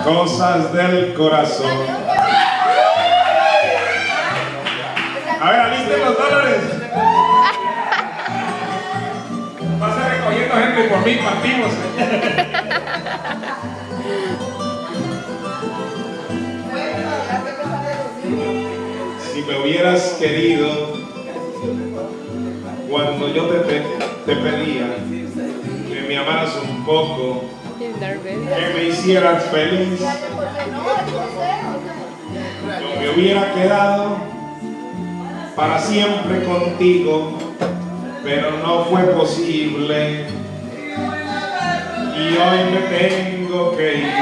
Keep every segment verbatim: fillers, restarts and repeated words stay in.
Cosas del corazón. A ver, alisten los dólares. Pasa recogiendo gente por mí, partimos. Si me hubieras querido cuando yo te, te, te pedía que me amaras un poco, que me hicieras feliz, yo me hubiera quedado para siempre contigo, pero no fue posible y hoy me tengo que ir.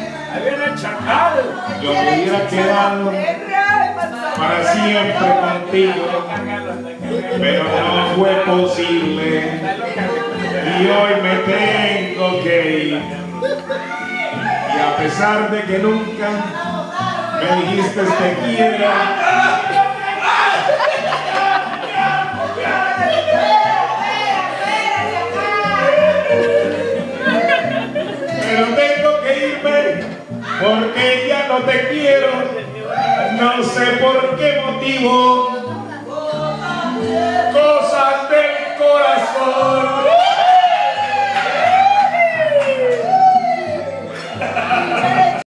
Yo me hubiera quedado para siempre contigo, pero no fue posible y hoy me tengo que ir. Y a pesar de que nunca me dijiste te quiero, pero tengo que irme porque ya no te quiero, no sé por qué motivo.